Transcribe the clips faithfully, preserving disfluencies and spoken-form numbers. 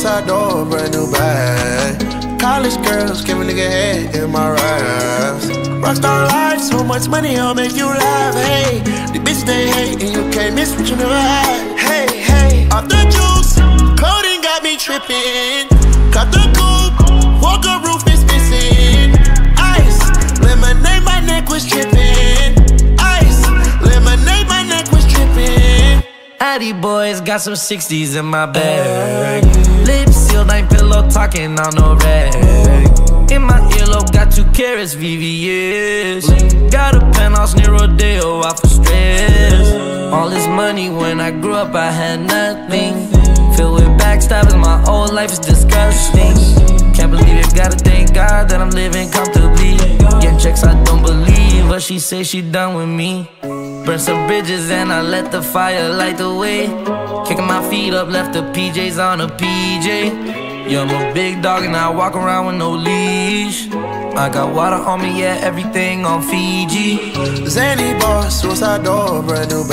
suicide door, brand new bag. College girls, give a nigga head in my raps. Rockstar life, so much money, I'll make you laugh. Hey, the bitch they hate, and you can't miss what you never had. Hey, hey, off the juice, coding got me tripping. Cut the coupe, Walker roof is missing. Ice, lemonade, my neck was tripping. Ice, lemonade, my neck was tripping. Addy boys got some sixties in my bag. Lips sealed, ain't pillow talking on no rag. In my earlobe, got two carats, V V S. Got a penthouse near Rodeo, off of stress. All this money, when I grew up, I had nothing. Filled with backstabbing, my whole life is disgusting. Can't believe it, gotta thank God that I'm living comfortably. Getting checks, I don't believe, but she say she done with me. Burn some bridges and I let the fire light the way. Kicking my feet up, left the P Js on a P J. Yeah, I'm a big dog and I walk around with no leash. I got water on me, yeah, everything on Fiji. Xanny boss, suicide door, brand new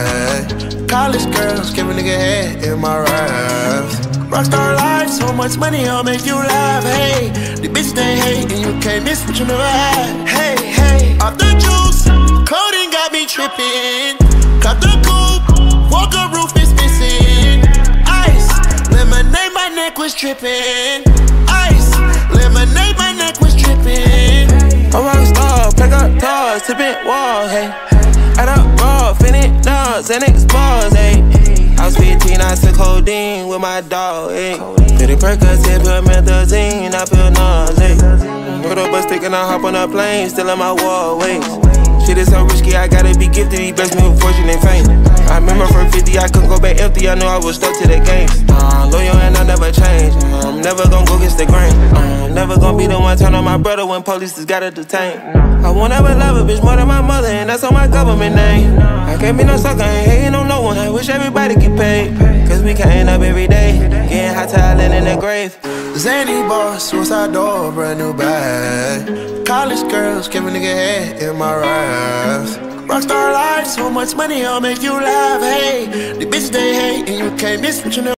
bag. College girls, give a nigga head in my raps. Rockstar life, so much money, I'll make you laugh. Hey, the bitch they hate, and you can't miss what you never had. Hey, hey, off the juice, coding got me tripping. Cut the coupe, Walker roof is missing. Ice, lemonade, my neck was tripping. Ice, lemonade, my neck was tripping. I'm a rockstar, pack up toys, tipping walls, hey. Add up raw, finish nuts, and expose, hey. I was fifteen, I took codeine with my dog, hey. Pretty Percocet, put methazine, I feel nauseous. Put up a stick and I hop on a plane, still in my wallways. Shit is so risky, I gotta be gifted, he blessed me with fortune and fame. I remember from fifty, I couldn't go back empty, I knew I was stuck to the game. Uh, loyal and I never change, uh, I'm never gonna go against the grain. uh, I'm never gonna be the one turn on my brother when police just gotta detain. I won't ever love a bitch more than my mother, and that's on my government name. I can't be no sucker, I ain't hating on no one, I wish everybody get paid. Cause we can't up every day, getting hot talent in the grave. Xanny boss, suicide door, brand new bag. College girls, give a nigga head in my raps. Rockstar life, so much money, I'll make you laugh. Hey, the bitch they hate, and you can't miss what you know.